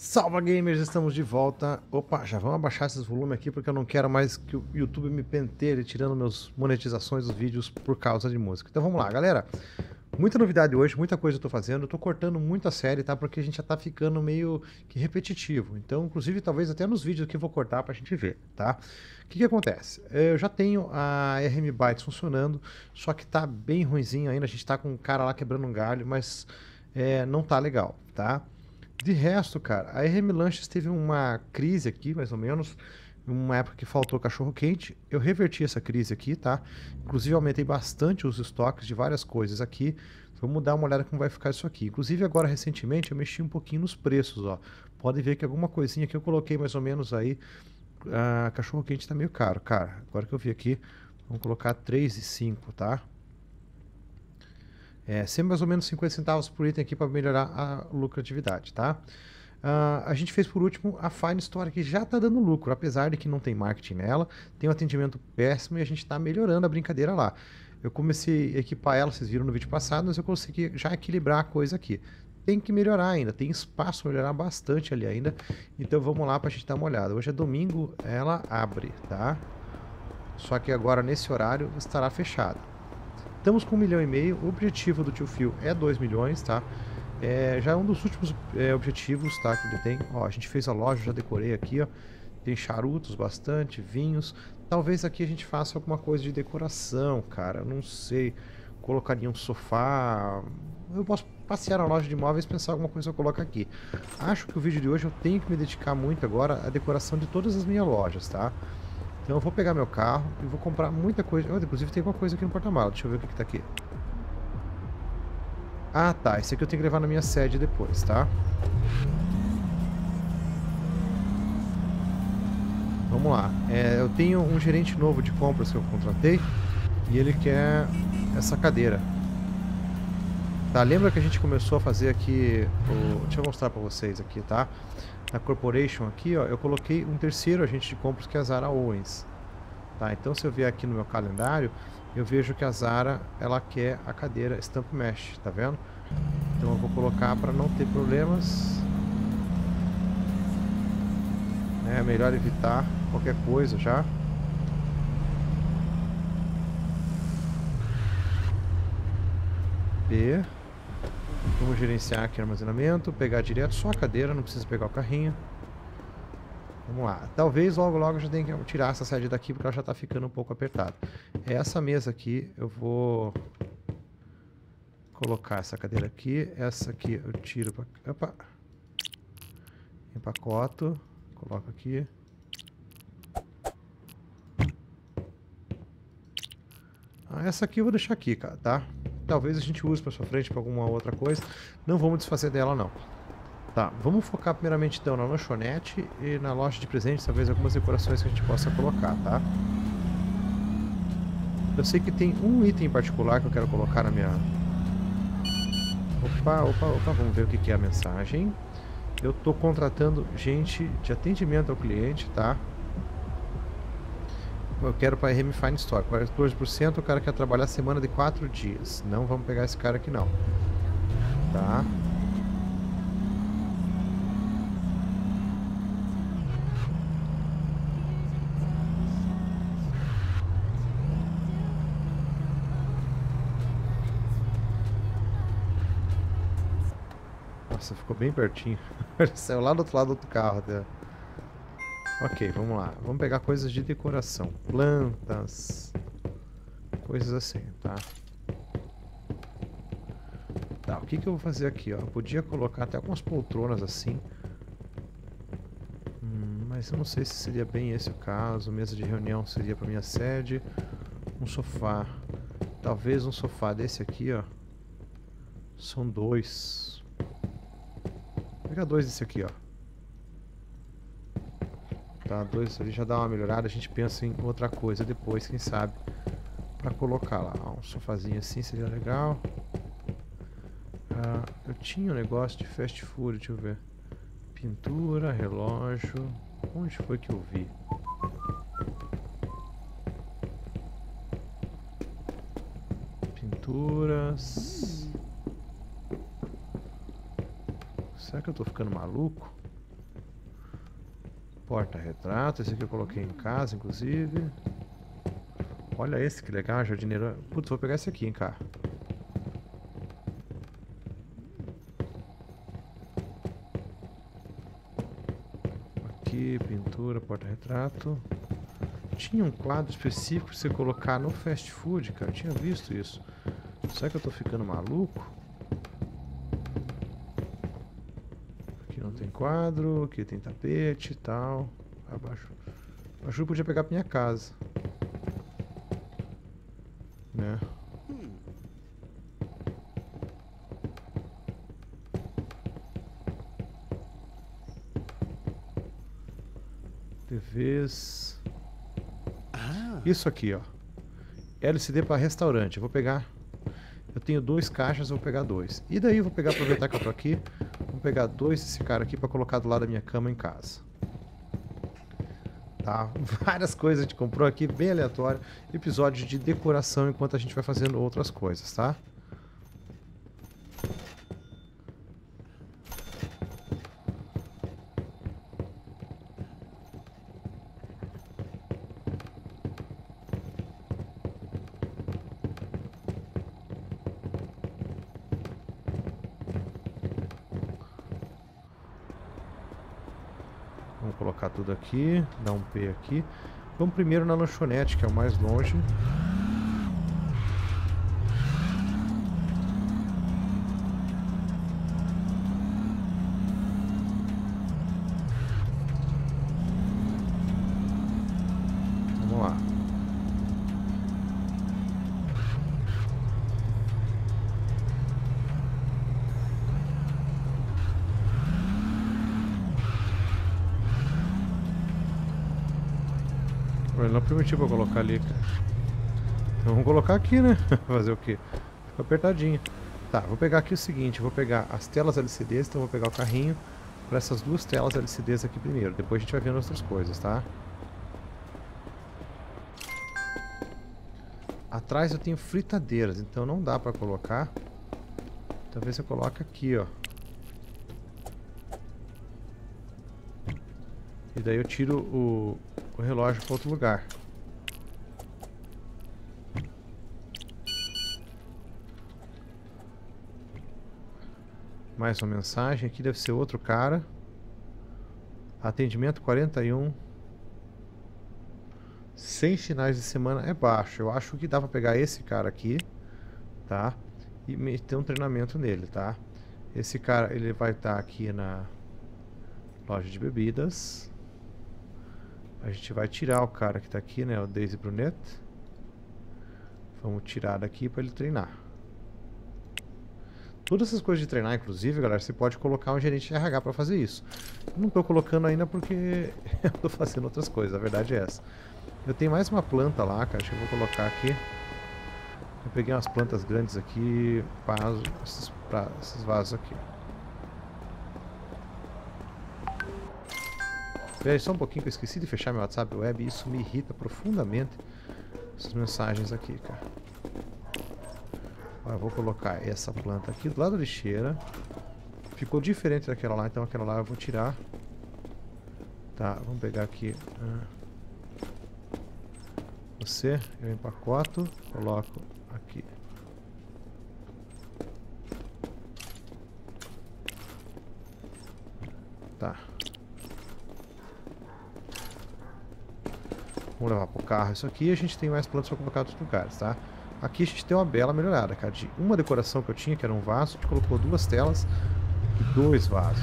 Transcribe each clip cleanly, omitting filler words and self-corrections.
Salva gamers, estamos de volta. Opa, já vamos abaixar esses volumes aqui porque eu não quero mais que o YouTube me penteire tirando meus monetizações dos vídeos por causa de música. Então vamos lá, galera. Muita novidade hoje, muita coisa eu tô fazendo. Eu tô cortando muita série, tá? Porque a gente já tá ficando meio que repetitivo. Então, inclusive, talvez até nos vídeos aqui eu vou cortar pra gente ver, tá? O que que acontece? Eu já tenho a RM Bytes funcionando, só que tá bem ruinzinho ainda. A gente tá com um cara lá quebrando um galho, mas não tá legal, tá? De resto, cara, a RM Lanches teve uma crise aqui, mais ou menos, uma época que faltou cachorro-quente. Eu reverti essa crise aqui, tá? Inclusive, aumentei bastante os estoques de várias coisas aqui. Vamos dar uma olhada como vai ficar isso aqui. Inclusive, agora, recentemente, eu mexi um pouquinho nos preços, ó. Pode ver que alguma coisinha que eu coloquei mais ou menos aí, a cachorro-quente tá meio caro, cara. Agora que eu vi aqui, vamos colocar 3,5, tá? Sempre mais ou menos 50 centavos por item aqui para melhorar a lucratividade, tá? A gente fez por último a Fine Store, que já está dando lucro, apesar de que não tem marketing nela, tem um atendimento péssimo e a gente está melhorando a brincadeira lá. Eu comecei a equipar ela, vocês viram no vídeo passado, mas eu consegui já equilibrar a coisa aqui. Tem que melhorar ainda, tem espaço para melhorar bastante ali ainda, então vamos lá para a gente dar uma olhada. Hoje é domingo, ela abre, tá? Só que agora nesse horário estará fechada. Estamos com 1,5 milhão, o objetivo do Tio Phil é 2 milhões, tá? Já é um dos últimos objetivos, tá, que ele tem. Ó, a gente fez a loja, já decorei aqui, ó. Tem charutos bastante, vinhos. Talvez aqui a gente faça alguma coisa de decoração, cara. Eu não sei. Colocaria um sofá. Eu posso passear na loja de imóveis e pensar alguma coisa eu coloco aqui. Acho que o vídeo de hoje eu tenho que me dedicar muito agora à decoração de todas as minhas lojas, tá? Então eu vou pegar meu carro e vou comprar muita coisa. Oh, inclusive tem uma coisa aqui no porta-malas. Deixa eu ver o que tá aqui. Ah, tá. Esse aqui eu tenho que levar na minha sede depois, tá? Vamos lá. Eu tenho um gerente novo de compras que eu contratei e ele quer essa cadeira. Tá, lembra que a gente começou a fazer aqui... Deixa eu mostrar pra vocês aqui, tá? Na Corporation aqui, ó, eu coloquei um terceiro agente de compras que é a Zara Owens. Tá, então se eu vier aqui no meu calendário, eu vejo que a Zara, ela quer a cadeira Stamp Mesh, tá vendo? Então eu vou colocar para não ter problemas. É melhor evitar qualquer coisa já. B. Vamos gerenciar aqui o armazenamento, pegar direto só a cadeira, não precisa pegar o carrinho. Vamos lá. Talvez logo logo eu já tenha que tirar essa sede daqui porque ela já está ficando um pouco apertada. Essa mesa aqui eu vou colocar essa cadeira aqui. Essa aqui eu tiro para... Opa! Empacoto. Coloco aqui. Essa aqui eu vou deixar aqui, cara, tá? Talvez a gente use para sua frente para alguma outra coisa. Não vamos desfazer dela, não. Tá, vamos focar primeiramente então na lanchonete e na loja de presentes, talvez algumas decorações que a gente possa colocar, tá? Eu sei que tem um item em particular que eu quero colocar na minha... Opa, vamos ver o que é a mensagem. Eu tô contratando gente de atendimento ao cliente, tá? Eu quero para a RM Fine Store, 14%, o cara quer trabalhar semana de 4 dias. Não vamos pegar esse cara aqui não. Tá? Nossa, ficou bem pertinho. Ele saiu lá do outro lado do carro até. Ok, vamos lá. Vamos pegar coisas de decoração. Plantas. Coisas assim, tá? Tá, o que que eu vou fazer aqui, ó? Eu podia colocar até algumas poltronas assim. Mas eu não sei se seria bem esse o caso. Mesa de reunião seria para minha sede. Um sofá. Talvez um sofá desse aqui, ó. São 2. Vou pegar 2 desse aqui, ó. Tá, 2 ali já dá uma melhorada. A gente pensa em outra coisa depois, quem sabe, pra colocar lá. Um sofazinho assim seria legal. Eu tinha um negócio de fast food, deixa eu ver. Pintura, relógio. Onde foi que eu vi? Pinturas. Será que eu tô ficando maluco? Porta-retrato, esse aqui eu coloquei em casa, inclusive. Olha esse, que legal, jardineiro. Putz, vou pegar esse aqui, hein, cara. Aqui, pintura, porta-retrato. Tinha um quadro específico pra você colocar no fast food, cara. Eu tinha visto isso. Será que eu tô ficando maluco? Aqui não tem quadro, aqui tem tapete e tal. Abaixo. Acho que eu podia pegar pra minha casa. Né? TVs. Isso aqui, ó. LCD para restaurante. Eu vou pegar. Eu tenho 2 caixas, eu vou pegar 2. E daí eu vou pegar, aproveitar que eu tô aqui. Vou pegar 2 desse cara aqui para colocar do lado da minha cama em casa. Tá? Várias coisas a gente comprou aqui, bem aleatório. Episódio de decoração enquanto a gente vai fazendo outras coisas, tá? Vamos colocar tudo aqui, dar um P aqui. Vamos primeiro na lanchonete, que é o mais longe. Vamos lá. Ele não permitiu pra eu colocar ali, cara. Então vamos colocar aqui, né? Fazer o quê? Fica apertadinho. Tá, vou pegar aqui o seguinte. Vou pegar as telas LCDs. Então vou pegar o carrinho para essas 2 telas LCDs aqui primeiro. Depois a gente vai vendo outras coisas, tá? Atrás eu tenho fritadeiras. Então não dá pra colocar. Talvez eu coloque aqui, ó. E daí eu tiro o relógio para outro lugar. Mais uma mensagem. Aqui deve ser outro cara. Atendimento 41. 100 finais de semana é baixo. Eu acho que dá para pegar esse cara aqui, tá? E meter um treinamento nele, tá? Esse cara, ele vai estar aqui na loja de bebidas. A gente vai tirar o cara que tá aqui, né? O Daisy Brunet. Vamos tirar daqui para ele treinar. Todas essas coisas de treinar, inclusive, galera, você pode colocar um gerente de RH para fazer isso. Eu não tô colocando ainda porque eu tô fazendo outras coisas, a verdade é essa. Eu tenho mais uma planta lá, cara, acho que eu vou colocar aqui. Eu peguei umas plantas grandes aqui, esses vasos aqui. Espera aí só um pouquinho que eu esqueci de fechar meu WhatsApp web e isso me irrita profundamente. Essas mensagens aqui, cara. Agora eu vou colocar essa planta aqui do lado da lixeira. Ficou diferente daquela lá, então aquela lá eu vou tirar. Tá, vamos pegar aqui. Você, eu empacoto, coloco aqui. Tá. Vamos levar pro carro isso aqui e a gente tem mais plantas para colocar em outros lugares, tá? Aqui a gente tem uma bela melhorada, cara. De uma decoração que eu tinha, que era um vaso, a gente colocou 2 telas e 2 vasos.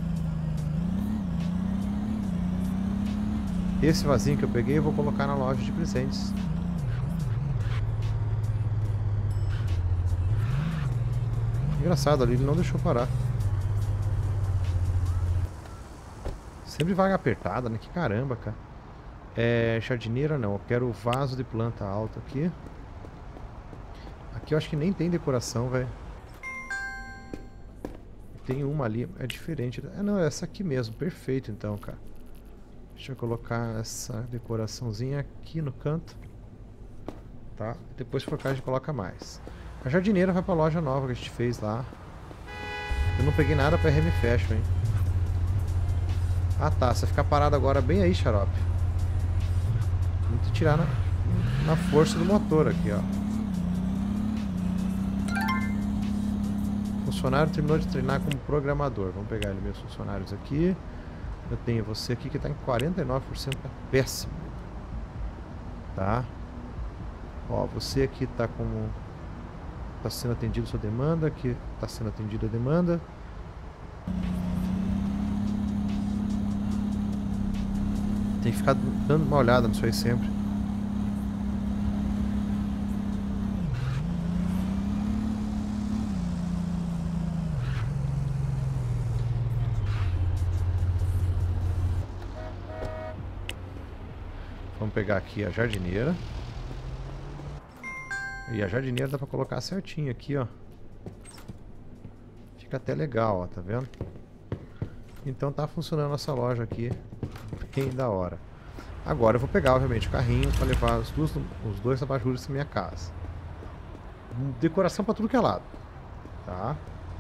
Esse vasinho que eu peguei eu vou colocar na loja de presentes. Engraçado, ali ele não deixou parar. Sempre vaga apertada, né? Que caramba, cara. Jardineira não, eu quero o vaso de planta alta aqui. Aqui eu acho que nem tem decoração, velho. Tem uma ali, é diferente. Não, é essa aqui mesmo, perfeito então, cara. Deixa eu colocar essa decoraçãozinha aqui no canto. Tá? Depois por cá a gente coloca mais. A jardineira vai pra loja nova que a gente fez lá. Eu não peguei nada pra RM Fashion, hein. Ah tá, você ficar parado agora bem aí, xarope. Vamos te tirar na força do motor aqui, ó. Funcionário terminou de treinar como programador. Vamos pegar ali meus funcionários aqui. Eu tenho você aqui que está em 49%, tá péssimo. Tá? Ó, você aqui está como... Está sendo atendido sua demanda, aqui está sendo atendida a demanda. Tem que ficar dando uma olhada nisso aí sempre. Vamos pegar aqui a jardineira. E a jardineira dá pra colocar certinho aqui, ó. Fica até legal, ó, tá vendo? Então tá funcionando essa loja aqui bem da hora. Agora eu vou pegar, obviamente, o carrinho pra levar os dois abajures pra minha casa. Decoração pra tudo que é lado. Tá?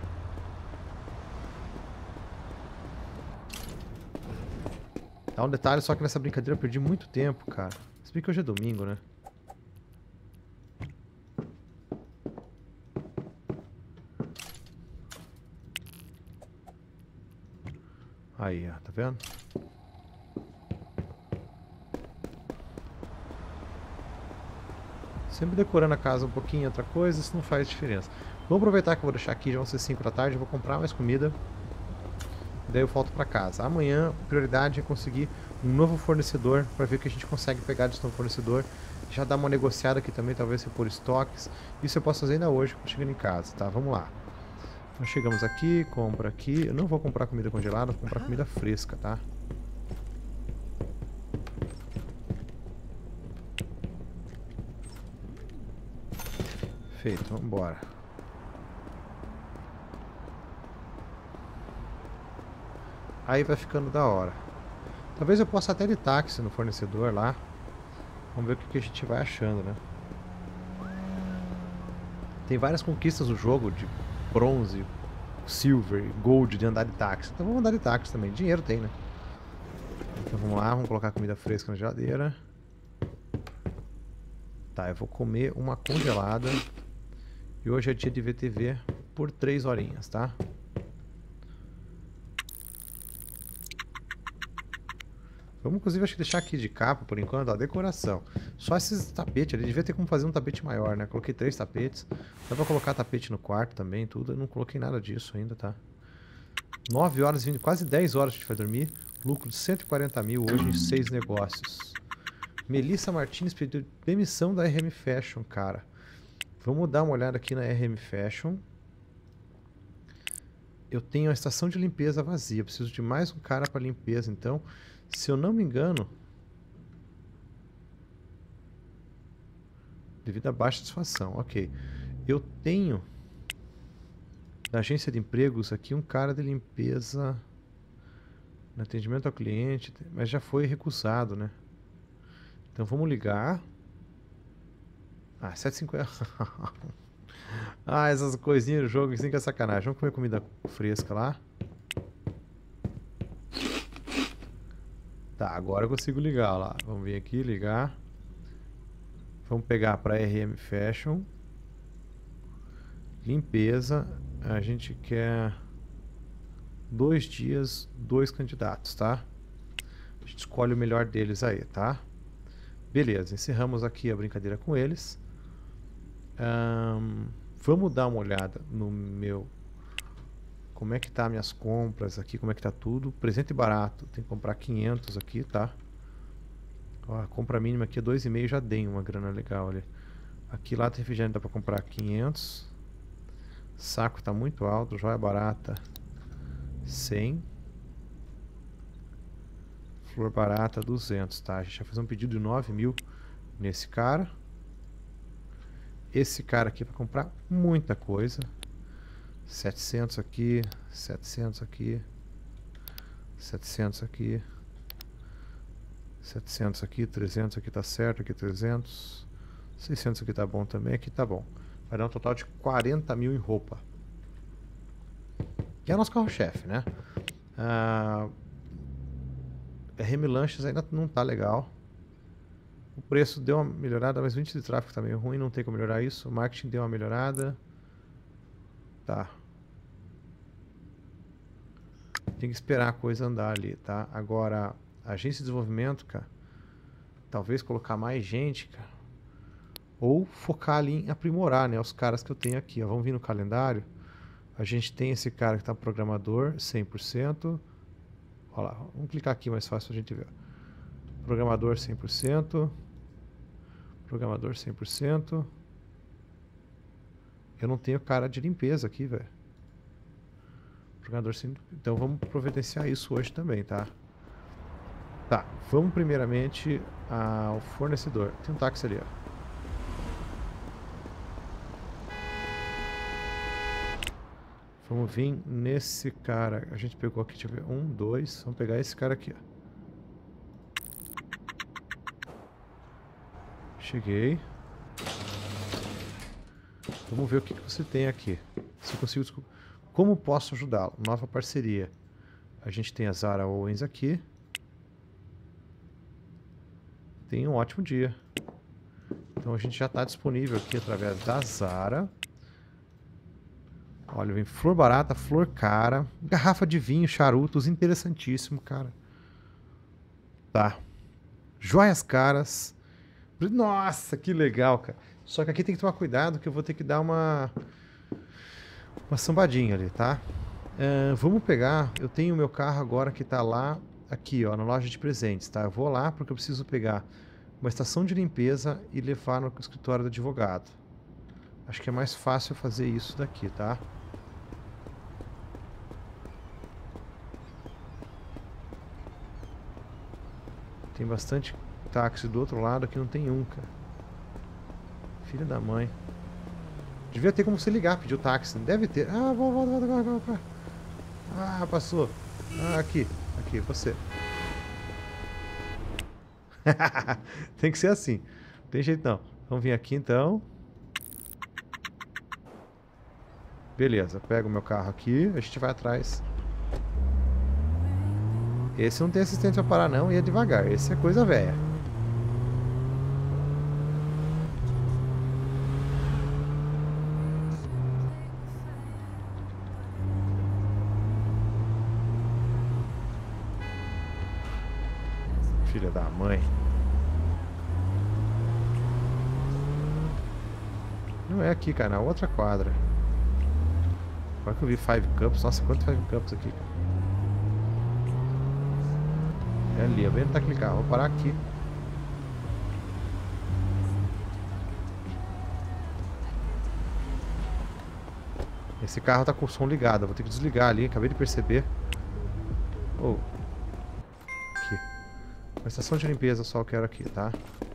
Tá, um detalhe só que nessa brincadeira eu perdi muito tempo, cara. Se bem que hoje é domingo, né? Aí, ó, tá vendo? Sempre decorando a casa um pouquinho, outra coisa, isso não faz diferença. Vamos aproveitar que eu vou deixar aqui, já vão ser 5 da tarde, eu vou comprar mais comida. Daí eu volto pra casa. Amanhã, a prioridade é conseguir um novo fornecedor, para ver o que a gente consegue pegar desse novo fornecedor. Já dar uma negociada aqui também, talvez se por estoques. Isso eu posso fazer ainda hoje, chegando em casa, tá? Vamos lá. Então chegamos aqui, compra aqui. Eu não vou comprar comida congelada, vou comprar comida fresca, tá? Feito, vamos embora. Aí vai ficando da hora. Talvez eu possa até de táxi no fornecedor lá. Vamos ver o que a gente vai achando, né? Tem várias conquistas no jogo de bronze, silver, gold de andar de táxi. Então vamos andar de táxi também. Dinheiro tem, né? Então vamos lá, vamos colocar comida fresca na geladeira. Tá, eu vou comer uma congelada. E hoje é dia de ver TV por 3 horinhas, tá? Vamos, inclusive, acho que deixar aqui de capa, por enquanto, a decoração. Só esses tapetes ali. Devia ter como fazer um tapete maior, né? Coloquei 3 tapetes. Dá pra colocar tapete no quarto também, tudo. Eu não coloquei nada disso ainda, tá? 9 horas, quase 10 horas a gente vai dormir. Lucro de 140 mil hoje em 6 negócios. Melissa Martins pediu demissão da RM Fashion, cara. Vamos dar uma olhada aqui na RM Fashion. Eu tenho a estação de limpeza vazia. Preciso de mais um cara para limpeza, então... Se eu não me engano, devido à baixa satisfação, ok. Eu tenho na agência de empregos aqui um cara de limpeza no atendimento ao cliente, mas já foi recusado, né? Então vamos ligar. Ah, 7,50. Ah, essas coisinhas do jogo assim que é sacanagem. Vamos comer comida fresca lá. Tá, agora eu consigo ligar lá. Vamos vir aqui, ligar. Vamos pegar para RM Fashion. Limpeza. A gente quer 2 dias, 2 candidatos, tá? A gente escolhe o melhor deles aí, tá? Beleza, encerramos aqui a brincadeira com eles. Vamos dar uma olhada no meu... Como é que tá minhas compras aqui, como é que tá tudo. Presente barato, tem que comprar 500 aqui, tá? Ó, a compra mínima aqui é 2,5, já dei uma grana legal ali. Aqui lata de refrigerante dá pra comprar 500. Saco tá muito alto, joia barata 100. Flor barata 200, tá? A gente vai fazer um pedido de 9 mil nesse cara. Esse cara aqui vai comprar muita coisa. 700 aqui, 700 aqui, 700 aqui, 700 aqui, 300 aqui tá certo, aqui 300, 600 aqui tá bom também, aqui tá bom. Vai dar um total de 40 mil em roupa. Que é o nosso carro-chefe, né? RM Lanches ainda não tá legal. O preço deu uma melhorada, mas o índice de tráfego tá meio ruim, não tem como melhorar isso. O marketing deu uma melhorada. Tá. Tem que esperar a coisa andar ali, tá? Agora, agência de desenvolvimento, cara. Talvez colocar mais gente, cara. Ou focar ali em aprimorar, né? Os caras que eu tenho aqui, ó. Vamos vir no calendário. A gente tem esse cara que tá programador, 100%. Olha lá, vamos clicar aqui mais fácil pra gente ver. Programador 100%. Programador 100%. Eu não tenho cara de limpeza aqui, velho. Programador 100%. Então vamos providenciar isso hoje também, tá? Tá, vamos primeiramente ao fornecedor. Tem um táxi ali, ó. Vamos vir nesse cara. A gente pegou aqui, deixa eu ver. 1, 2. Vamos pegar esse cara aqui, ó. Cheguei. Vamos ver o que você tem aqui. Se eu consigo... Como posso ajudá-lo? Nova parceria. A gente tem a Zara Owens aqui. Tenha um ótimo dia. Então a gente já está disponível aqui através da Zara. Olha, vem flor barata, flor cara, garrafa de vinho, charutos, interessantíssimo, cara. Tá. Joias caras. Nossa, que legal, cara. Só que aqui tem que tomar cuidado que eu vou ter que dar uma sambadinha ali, tá? Vamos pegar, eu tenho o meu carro agora que tá lá, aqui, ó, na loja de presentes, tá? Eu vou lá porque eu preciso pegar uma estação de limpeza e levar no escritório do advogado. Acho que é mais fácil fazer isso daqui, tá? Tem bastante táxi do outro lado, aqui não tem um, cara. Filha da mãe. Devia ter como você ligar, pedir o táxi. Deve ter. Ah, volta. Ah, passou. Ah, aqui, você. Tem que ser assim. Não tem jeito não. Vamos vir aqui então. Beleza, pega o meu carro aqui, a gente vai atrás. Esse não tem assistente pra parar não, ia devagar. Esse é coisa velha. Filha da mãe. Não é aqui, cara, na outra quadra. Agora que eu vi Five Cups. Nossa, quanto Five Cups aqui, cara. É ali, eu venho tentar clicar. Vou parar aqui. Esse carro tá com o som ligado. Eu vou ter que desligar ali. Acabei de perceber. Oh. Aqui. Uma estação de limpeza só eu quero aqui, tá?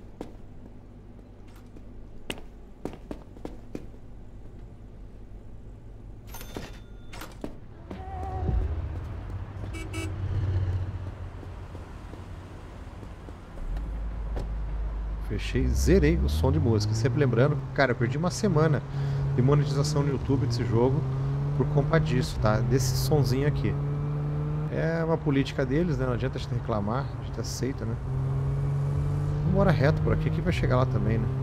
Fechei, zerei o som de música. Sempre lembrando, cara, eu perdi uma semana de monetização no YouTube desse jogo por conta disso, tá? Desse sonzinho aqui. É uma política deles, né? Não adianta a gente reclamar, a gente aceita, né? Vamos embora reto por aqui, que vai chegar lá também, né?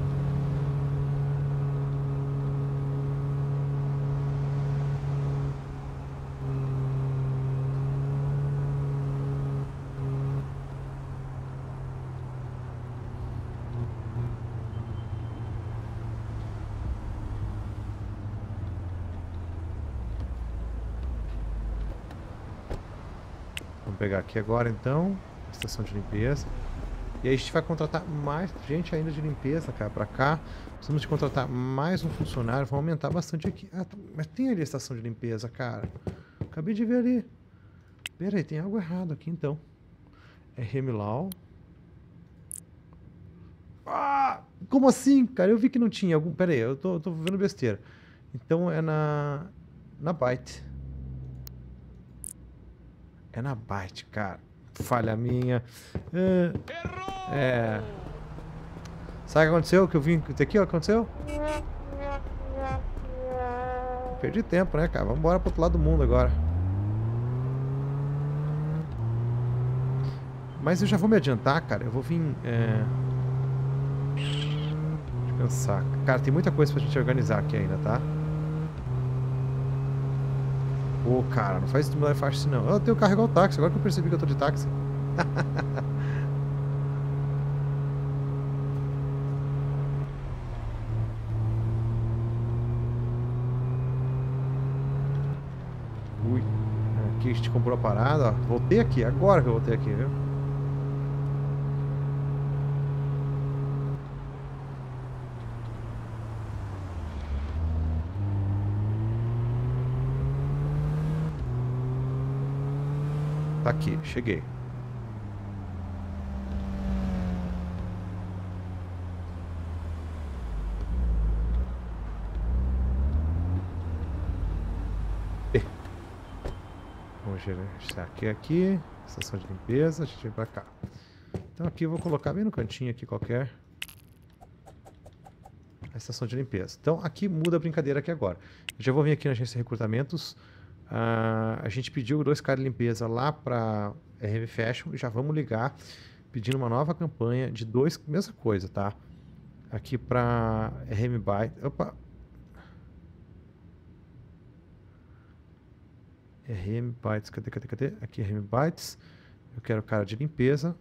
Vamos pegar aqui agora então, estação de limpeza. E aí a gente vai contratar mais gente ainda de limpeza, cara, pra cá. Precisamos de contratar mais um funcionário, vamos aumentar bastante aqui. Ah, mas tem ali a estação de limpeza, cara. Acabei de ver ali. Pera aí, tem algo errado aqui então. É Remilau. Ah, como assim, cara? Eu vi que não tinha algum... Pera aí, eu tô vendo besteira. Então é na Byte. É na Byte, cara. Falha minha. Sabe o que aconteceu? Que eu vim aqui, ó. Aconteceu? Perdi tempo, né, cara? Vamos embora pro outro lado do mundo agora. Mas eu já vou me adiantar, cara. Eu vou vir... Deixa eu pensar. Cara, tem muita coisa pra gente organizar aqui ainda, tá? Ô, cara, não faz isso de fácil assim, não. Eu tenho que carregar o táxi. Agora que eu percebi que eu tô de táxi. Ui. Aqui a gente comprou a parada, ó. Voltei aqui. Agora que eu voltei aqui, viu? Tá aqui, cheguei. Vamos gerenciar aqui, estação de limpeza, a gente vem pra cá. Então aqui eu vou colocar bem no cantinho aqui qualquer a estação de limpeza. Então aqui muda a brincadeira aqui agora. Eu já vou vir aqui na agência de recrutamentos. A gente pediu 2 caras de limpeza lá para RM Fashion e já vamos ligar pedindo uma nova campanha de 2, mesma coisa, tá? Aqui para RM Bytes. Opa! RM Bytes, cadê? Aqui RM Bytes. Eu quero cara de limpeza.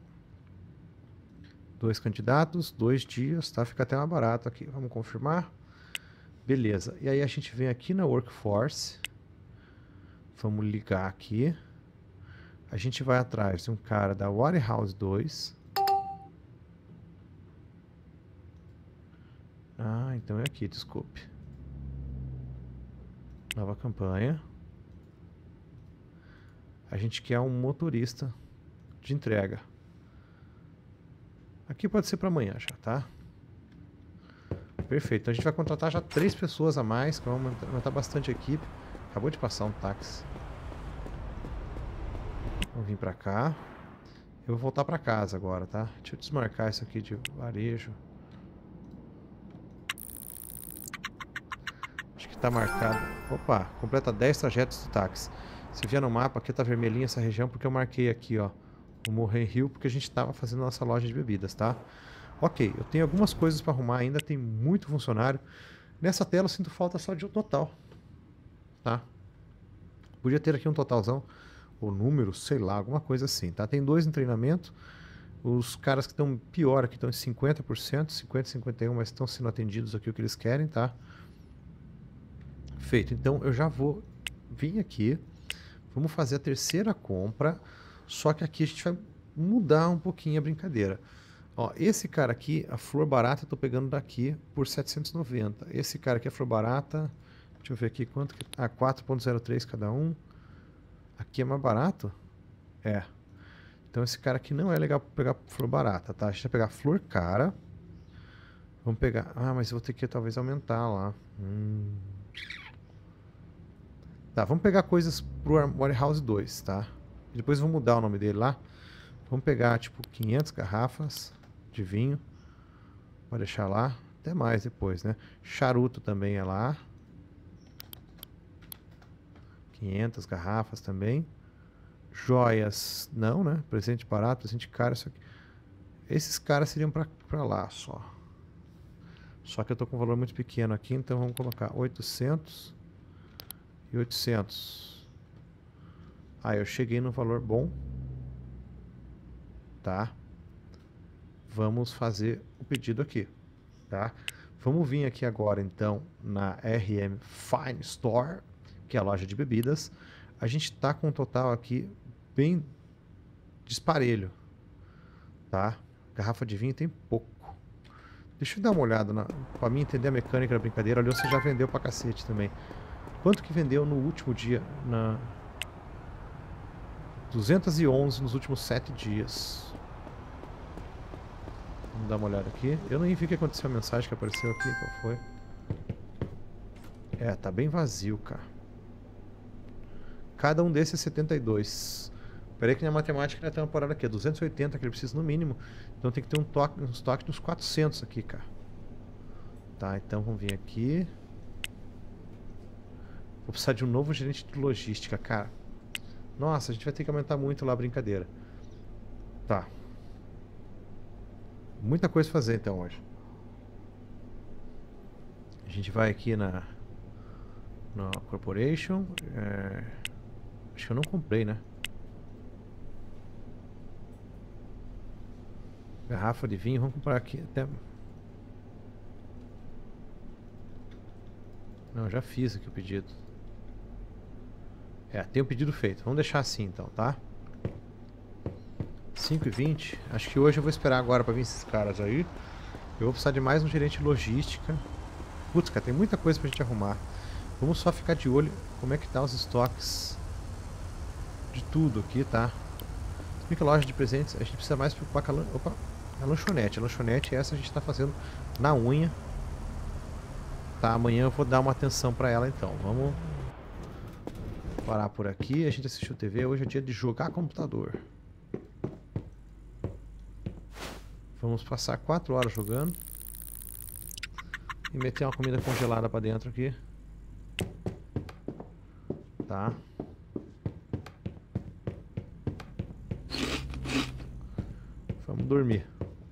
2 candidatos, 2 dias, tá? Fica até mais barato aqui. Vamos confirmar. Beleza. E aí a gente vem aqui na Workforce. Vamos ligar aqui. A gente vai atrás de um cara da Warehouse 2. Ah, então é aqui, desculpe. Nova campanha. A gente quer um motorista de entrega. Aqui pode ser para amanhã já, tá? Perfeito. Então a gente vai contratar já 3 pessoas a mais, que vão aumentar bastante a equipe. Acabou de passar um táxi. Vamos vir pra cá. Eu vou voltar pra casa agora, tá? Deixa eu desmarcar isso aqui de varejo. Acho que tá marcado. Opa, completa 10 trajetos do táxi. Se vier no mapa, aqui tá vermelhinha essa região porque eu marquei aqui, ó, o Morren Hill, porque a gente tava fazendo nossa loja de bebidas, tá? Ok, eu tenho algumas coisas pra arrumar ainda, tem muito funcionário. Nessa tela eu sinto falta só de um total, tá? Podia ter aqui um totalzão, ou número, sei lá, alguma coisa assim, tá? Tem 2 em treinamento. Os caras que estão pior aqui estão em 50%, 50, 51, mas estão sendo atendidos aqui o que eles querem, tá? Feito. Então eu já vou vir aqui. Vamos fazer a terceira compra. Só que aqui a gente vai mudar um pouquinho a brincadeira. Ó, esse cara aqui, a flor barata, eu tô pegando daqui por 790. Esse cara aqui, a flor barata, deixa eu ver aqui quanto que... Ah, 4,03 cada um. Aqui é mais barato? É. Então esse cara aqui não é legal para pegar flor barata, tá? A gente vai pegar flor cara. Vamos pegar... Ah, mas eu vou ter que talvez aumentar lá. Tá, vamos pegar coisas pro Warehouse 2, tá? E depois vamos mudar o nome dele lá. Vamos pegar, tipo, 500 garrafas de vinho. Vou deixar lá. Até mais depois, né? Charuto também é lá. 500 garrafas também. Joias, não, né? Presente barato, presente caro. Isso aqui. Esses caras seriam pra lá só. Só que eu tô com um valor muito pequeno aqui, então vamos colocar 800 e 800. Ah, eu cheguei no valor bom. Tá? Vamos fazer o pedido aqui, tá? Vamos vir aqui agora, então, na RM Fine Store, que é a loja de bebidas. A gente tá com um total aqui bem disparelho, tá? Garrafa de vinho tem pouco. Deixa eu dar uma olhada, pra mim entender a mecânica da brincadeira. Ali você já vendeu pra cacete também. Quanto que vendeu no último dia? 211 nos últimos 7 dias. Vamos dar uma olhada aqui. Eu nem vi o que aconteceu, a mensagem que apareceu aqui. Qual foi? É, tá bem vazio, cara. Cada um desses é 72. Peraí que minha matemática ainda tem uma parada aqui. É 280 que ele precisa no mínimo. Então tem que ter uns toques nos 400 aqui, cara. Tá, então vamos vir aqui. Vou precisar de um novo gerente de logística, cara. Nossa, a gente vai ter que aumentar muito lá a brincadeira. Tá. Muita coisa a fazer então hoje. A gente vai aqui na Corporation. Acho que eu não comprei, né? Garrafa de vinho, vamos comprar aqui até. Não, já fiz aqui o pedido. Tem o pedido feito. Vamos deixar assim então, tá? 5h20. Acho que hoje eu vou esperar agora pra vir esses caras aí. Eu vou precisar de mais um gerente de logística. Putz, cara, tem muita coisa pra gente arrumar. Vamos só ficar de olho como é que tá os estoques de tudo aqui, tá? Se bem que a loja de presentes, a gente precisa mais preocupar com a lanchonete. A lanchonete essa a gente tá fazendo na unha. Tá, amanhã eu vou dar uma atenção pra ela então. Vamos parar por aqui. A gente assistiu TV. Hoje é dia de jogar computador. Vamos passar 4 horas jogando. E meter uma comida congelada pra dentro aqui. Tá. Vamos dormir.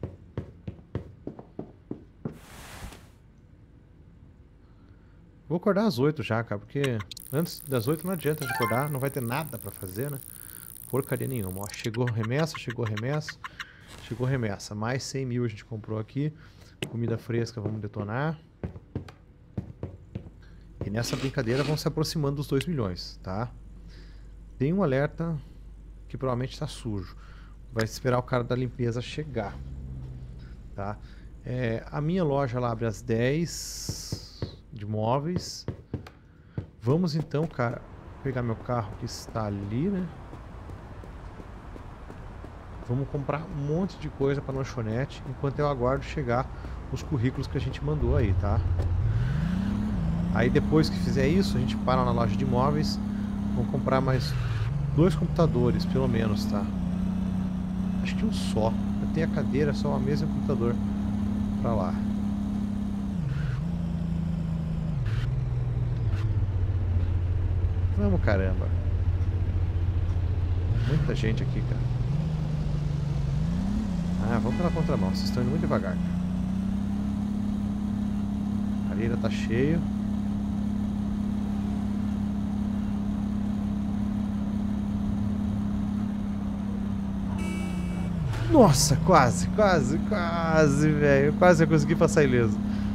Vou acordar às 8 já, cara, porque antes das 8 não adianta de acordar, não vai ter nada pra fazer, né? Porcaria nenhuma. Ó, chegou remessa, chegou remessa, chegou remessa. Mais 100 mil a gente comprou aqui. Comida fresca, vamos detonar. E nessa brincadeira vão se aproximando dos 2 milhões, tá? Tem um alerta que provavelmente está sujo. Vai esperar o cara da limpeza chegar, tá? A minha loja ela abre às 10 de móveis. Vamos então, cara, pegar meu carro que está ali, né? Vamos comprar um monte de coisa para lanchonete enquanto eu aguardo chegar os currículos que a gente mandou aí, tá? Aí depois que fizer isso, a gente para na loja de imóveis. Vamos comprar mais 2 computadores, pelo menos, tá? Acho que um só. Eu tenho a cadeira, só a mesa e o computador pra lá. Vamos, caramba. Muita gente aqui, cara. Vamos pela contramão. Vocês estão indo muito devagar, cara. Ali ainda tá cheio. Nossa, quase, velho. Quase eu consegui passar ileso.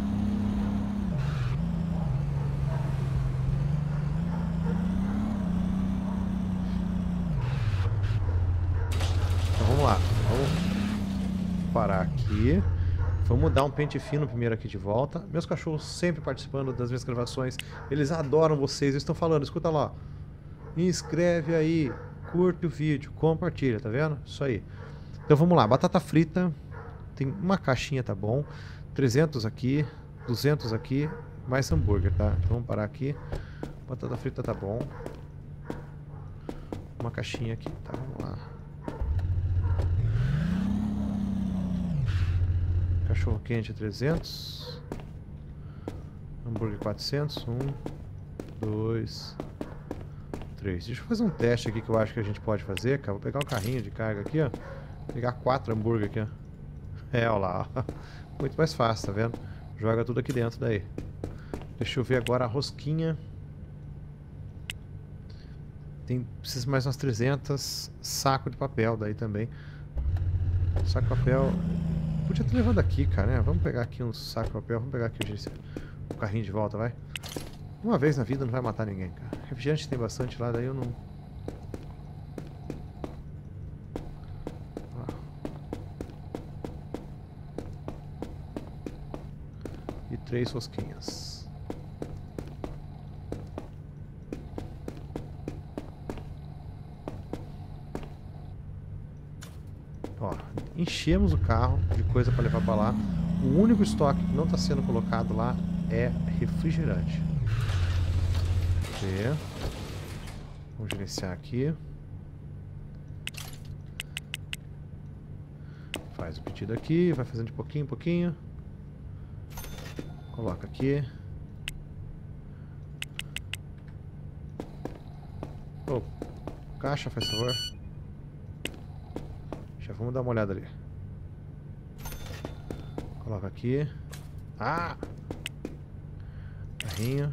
Então vamos lá. Vamos parar aqui. Vamos dar um pente fino primeiro aqui de volta. Meus cachorros sempre participando das minhas gravações. Eles adoram vocês. Eles estão falando, escuta lá. Inscreve aí, curte o vídeo, compartilha, tá vendo? Isso aí. Então vamos lá, batata frita, tem uma caixinha, tá bom, 300 aqui, 200 aqui, mais hambúrguer, tá? Então vamos parar aqui, batata frita tá bom, uma caixinha aqui, tá? Vamos lá. Cachorro quente 300, hambúrguer 400, 1, 2, 3. Deixa eu fazer um teste aqui que eu acho que a gente pode fazer, cara. Vou pegar um carrinho de carga aqui, ó. Pegar 4 hambúrguer aqui, ó. Olha lá, ó. Muito mais fácil, tá vendo? Joga tudo aqui dentro daí. Deixa eu ver agora a rosquinha. Precisa mais umas 300. Saco de papel daí também. Saco de papel. Podia ter levado aqui, cara, né? Vamos pegar aqui um saco de papel. Vamos pegar aqui o carrinho de volta, vai. Uma vez na vida não vai matar ninguém, cara. Refrigerante tem bastante lá, daí eu não... E 3 rosquinhas. Ó, enchemos o carro de coisa para levar para lá. O único estoque que não está sendo colocado lá é refrigerante. Vamos gerenciar aqui. Faz o pedido aqui, vai fazendo de pouquinho em pouquinho. Coloca aqui. Caixa, faz favor. Já Vamos dar uma olhada ali. Coloca aqui. Ah! Carrinho.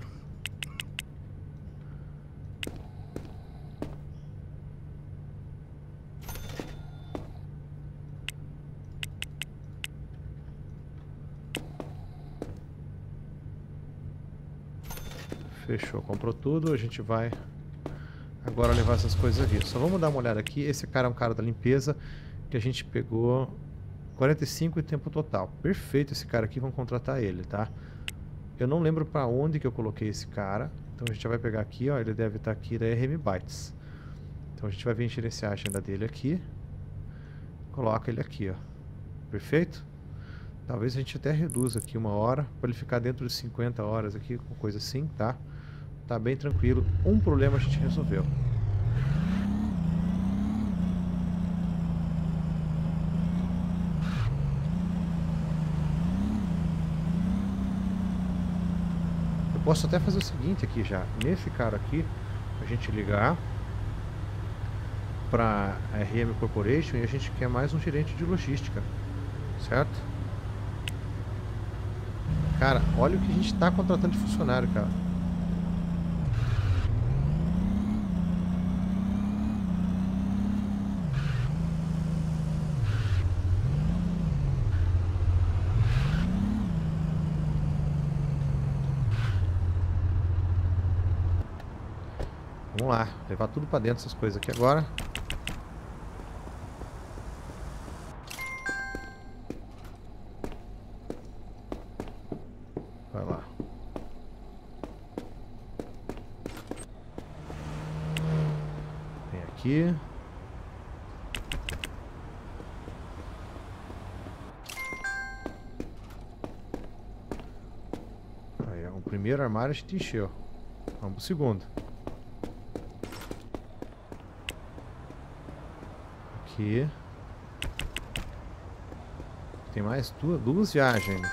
Fechou, comprou tudo. A gente vai agora levar essas coisas aqui. Só vamos dar uma olhada aqui. Esse cara é um cara da limpeza que a gente pegou 45 em tempo total. Perfeito esse cara aqui, vamos contratar ele, tá? Eu não lembro pra onde que eu coloquei esse cara. Então a gente já vai pegar aqui, ó. Ele deve estar aqui da RM Bytes. Então a gente vai vir gerenciar a agenda dele aqui. Coloca ele aqui, ó. Perfeito? Talvez a gente até reduza aqui 1 hora para ele ficar dentro de 50 horas aqui, com coisa assim, tá? Tá bem tranquilo. Um problema a gente resolveu. Eu posso até fazer o seguinte aqui já. Nesse cara aqui, a gente ligar para a RM Corporation e a gente quer mais um gerente de logística, certo? Cara, olha o que a gente está contratando de funcionário, cara. Vamos lá, levar tudo para dentro essas coisas aqui agora. Vai lá. Vem aqui. Aí, o primeiro armário a gente encheu. Vamos pro segundo. Aqui. Tem mais duas viagens.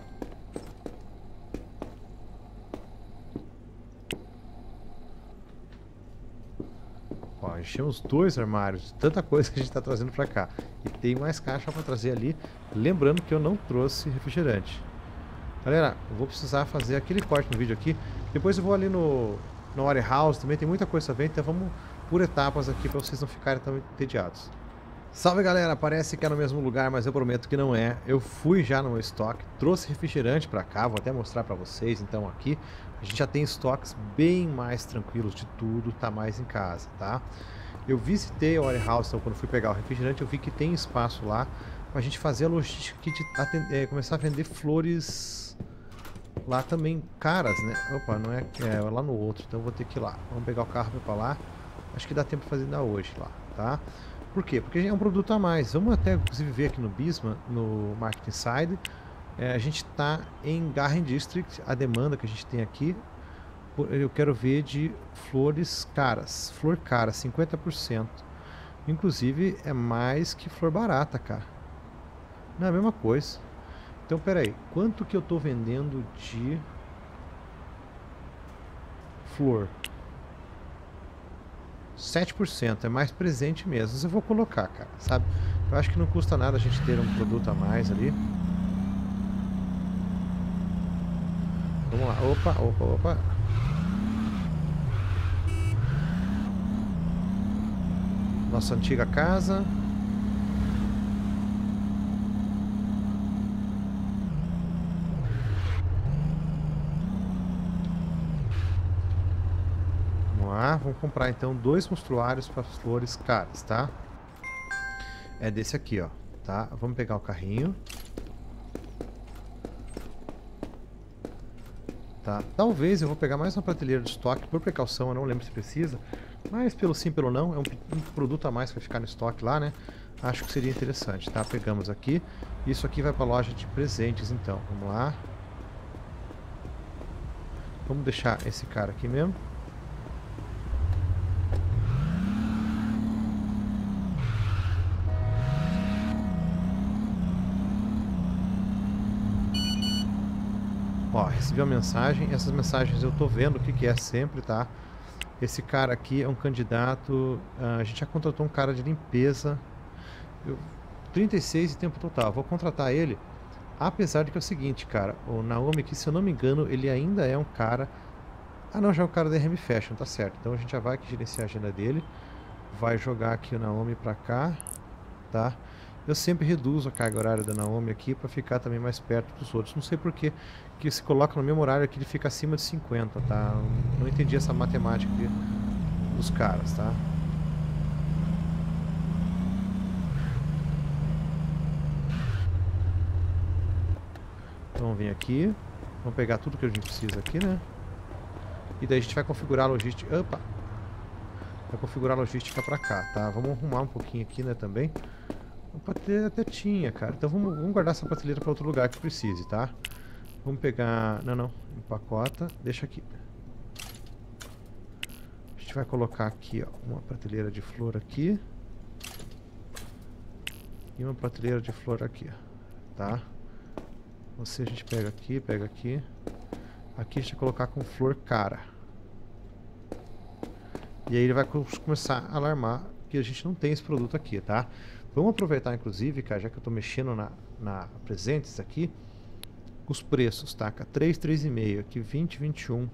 Ó, enchemos 2 armários. Tanta coisa que a gente está trazendo para cá. E tem mais caixa para trazer ali. Lembrando que eu não trouxe refrigerante. Galera, eu vou precisar fazer aquele corte no vídeo aqui. Depois eu vou ali no warehouse também. Tem muita coisa a ver. Então vamos por etapas aqui para vocês não ficarem tão entediados. Salve galera, parece que é no mesmo lugar, mas eu prometo que não é. Eu fui já no meu estoque, trouxe refrigerante pra cá, vou até mostrar pra vocês. Então aqui a gente já tem estoques bem mais tranquilos de tudo, tá mais em casa, tá? Eu visitei a warehouse, então quando fui pegar o refrigerante eu vi que tem espaço lá pra gente fazer a logística de começar a vender flores lá também caras, né? Opa, não é lá no outro, então eu vou ter que ir lá. Vamos pegar o carro pra lá, acho que dá tempo de fazer ainda hoje lá, tá? Por quê? Porque é um produto a mais. Vamos até inclusive ver aqui no Bisma, no Marketing Side. A gente está em Garden District. A demanda que a gente tem aqui, eu quero ver de flores caras. Flor cara, 50%. Inclusive é mais que flor barata, cara. Não é a mesma coisa. Então, peraí. Quanto que eu estou vendendo de flor? 7%, é mais presente mesmo. Mas eu vou colocar, cara, sabe? Eu acho que não custa nada a gente ter um produto a mais ali. Vamos lá. Opa, opa, opa. Nossa antiga casa. Vamos comprar então 2 monstruários para flores caras, tá? É desse aqui, ó, tá? Vamos pegar o carrinho. Tá? Talvez eu vou pegar mais uma prateleira de estoque, por precaução, eu não lembro se precisa. Mas pelo sim, pelo não, é um produto a mais que vai ficar no estoque lá, né? Acho que seria interessante, tá? Pegamos aqui. Isso aqui vai para a loja de presentes, então. Vamos lá. Vamos deixar esse cara aqui mesmo. Ó, recebi uma mensagem, essas mensagens eu tô vendo o que é sempre, tá? Esse cara aqui é um candidato, a gente já contratou um cara de limpeza. 36 de tempo total. Vou contratar ele, apesar de que é o seguinte, cara. O Naomi aqui, se eu não me engano, ele ainda é um cara... Ah, não, já é o cara da RM Fashion, tá certo. Então a gente já vai aqui gerenciar a agenda dele. Vai jogar aqui o Naomi pra cá, tá? Eu sempre reduzo a carga horária da Naomi aqui pra ficar também mais perto dos outros. Não sei por que se coloca no mesmo horário aqui, ele fica acima de 50, tá? Não entendi essa matemática aqui dos caras, tá? Então vamos vir aqui. Vamos pegar tudo que a gente precisa aqui, né? E daí a gente vai configurar a logística... Opa! Vai configurar a logística pra cá, tá? Vamos arrumar um pouquinho aqui, né, também. Até tinha, cara. Então vamos guardar essa prateleira pra outro lugar que precise, tá? Vamos pegar... Não. Empacota. Deixa aqui. A gente vai colocar aqui, ó, uma prateleira de flor aqui. E uma prateleira de flor aqui, tá? Você a gente pega aqui, pega aqui. Aqui a gente vai colocar com flor cara. E aí ele vai começar a alarmar que a gente não tem esse produto aqui, tá? Vamos aproveitar, inclusive, cara, já que eu tô mexendo na presentes aqui, os preços, tá? 3, 3,5, aqui 20, 21,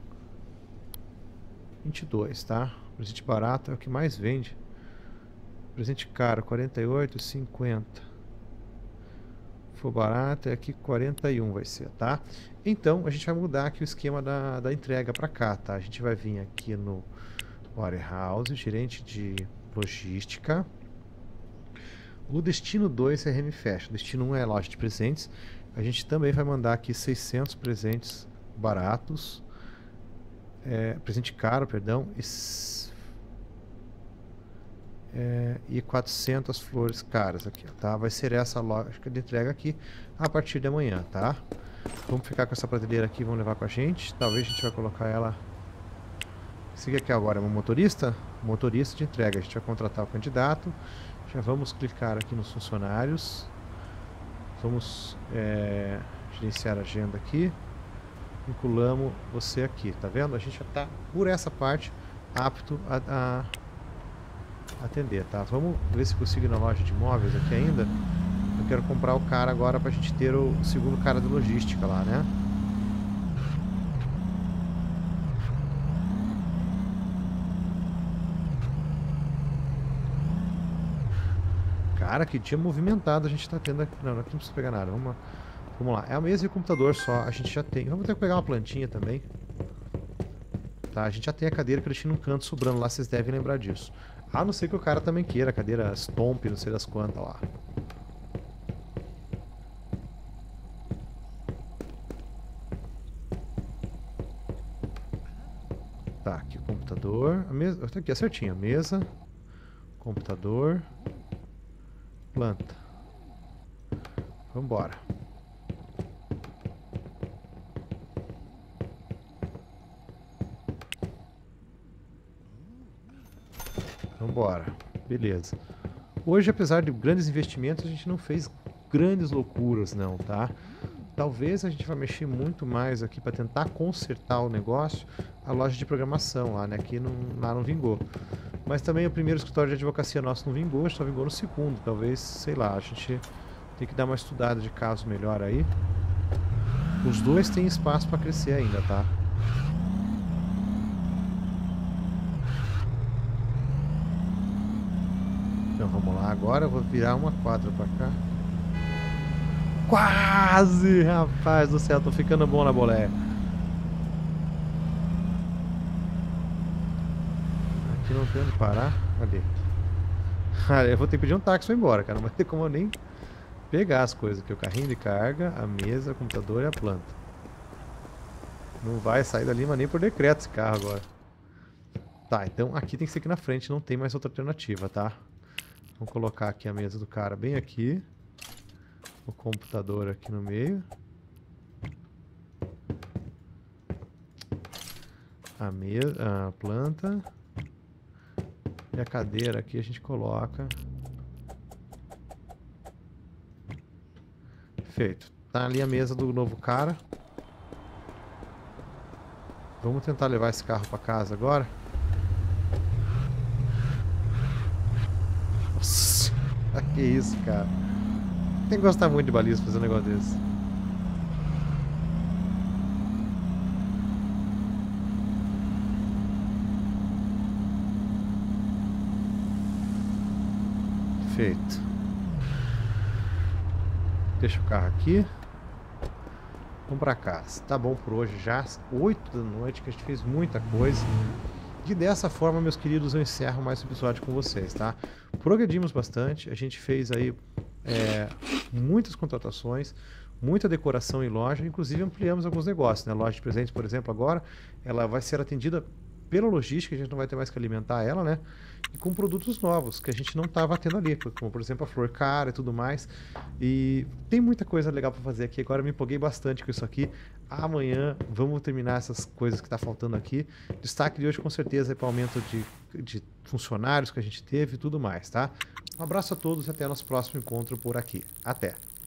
22, tá? Presente barato é o que mais vende. Presente caro, 48, 50. For barato é aqui 41 vai ser, tá? Então a gente vai mudar aqui o esquema da entrega para cá, tá? A gente vai vir aqui no Warehouse, gerente de logística. O destino 2 é RM Fashion. O destino 1 é loja de presentes. A gente também vai mandar aqui 600 presentes baratos. Presente caro, perdão. E 400 flores caras aqui, tá? Vai ser essa lógica de entrega aqui a partir de amanhã, tá? Vamos ficar com essa prateleira aqui, vamos levar com a gente. Talvez a gente vai colocar ela... Esse aqui agora é um motorista? Motorista de entrega. A gente vai contratar o candidato. Já vamos clicar aqui nos funcionários. Vamos gerenciar a agenda aqui. Vinculamos você aqui, tá vendo? A gente já está, por essa parte, apto a atender, tá? Vamos ver se consigo ir na loja de imóveis aqui ainda. Eu quero comprar o cara agora pra gente ter o segundo cara de logística lá, né? Cara, que dia movimentado a gente tá tendo aqui. Não, aqui não precisa pegar nada. Vamos lá. É a mesa e o computador só. A gente já tem. Vamos ter que pegar uma plantinha também. Tá, a gente já tem a cadeira que eu deixei num canto sobrando lá. Vocês devem lembrar disso. A não ser que o cara também queira a cadeira Stomp, não sei das quantas lá. Tá, aqui o computador. A mesa. Tá aqui, é certinho. Mesa. Computador. Planta. Vambora. Vambora. Beleza. Hoje, apesar de grandes investimentos, a gente não fez grandes loucuras, não, tá? Talvez a gente vá mexer muito mais aqui para tentar consertar o negócio, a loja de programação lá, né? Aqui lá não vingou. Mas também o primeiro escritório de advocacia nosso não vingou, só vingou no segundo. Talvez, sei lá, a gente tem que dar uma estudada de caso melhor aí. Os dois têm espaço para crescer ainda, tá? Então vamos lá agora, eu vou virar uma quadra para cá. Quase, rapaz do céu, tô ficando bom na boleia. Aqui não tem onde parar. Ali. Eu vou ter que pedir um táxi pra ir embora, cara. Não vai ter como eu nem pegar as coisas aqui. O carrinho de carga, a mesa, o computador e a planta. Não vai sair dali, mas nem por decreto esse carro agora. Tá, então aqui tem que ser aqui na frente. Não tem mais outra alternativa, tá? Vamos colocar aqui a mesa do cara bem aqui. O computador aqui no meio. A mesa, a planta. E a cadeira aqui a gente coloca. Feito. Tá ali a mesa do novo cara. Vamos tentar levar esse carro para casa agora. Nossa. Que isso, cara. Tem que gostar muito de baliza fazer um negócio desse. Feito. Deixa o carro aqui. Vamos pra casa. Tá bom por hoje já. 8 da noite, que a gente fez muita coisa. E dessa forma, meus queridos, eu encerro mais esse episódio com vocês, tá? Progredimos bastante. A gente fez aí muitas contratações, muita decoração em loja. Inclusive ampliamos alguns negócios, né? A loja de presentes, por exemplo, agora ela vai ser atendida pela logística, a gente não vai ter mais que alimentar ela, né? E com produtos novos que a gente não estava tendo ali, como por exemplo a flor cara e tudo mais. E tem muita coisa legal para fazer aqui. Agora eu me empolguei bastante com isso aqui. Amanhã vamos terminar essas coisas que está faltando aqui. Destaque de hoje com certeza é para o aumento de funcionários que a gente teve e tudo mais, tá? Um abraço a todos e até nosso próximo encontro por aqui. Até!